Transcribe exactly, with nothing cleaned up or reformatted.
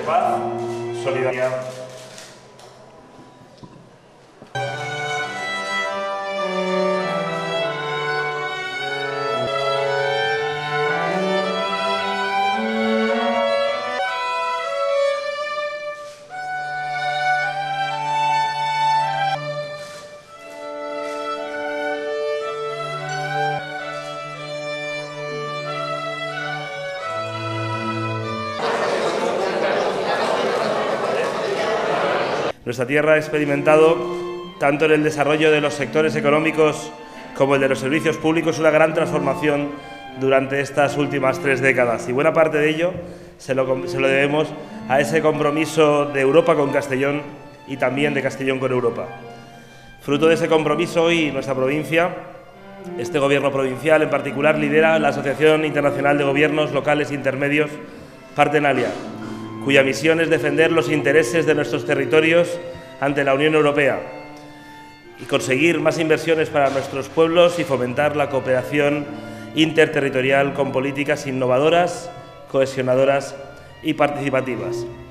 paz, solidaridad. Nuestra tierra ha experimentado, tanto en el desarrollo de los sectores económicos como el de los servicios públicos, una gran transformación durante estas últimas tres décadas. Y buena parte de ello se lo, se lo debemos a ese compromiso de Europa con Castellón y también de Castellón con Europa. Fruto de ese compromiso, hoy nuestra provincia, este gobierno provincial en particular, lidera la Asociación Internacional de Gobiernos Locales Intermedios, Partenalia, cuya misión es defender los intereses de nuestros territorios ante la Unión Europea y conseguir más inversiones para nuestros pueblos y fomentar la cooperación interterritorial con políticas innovadoras, cohesionadoras y participativas.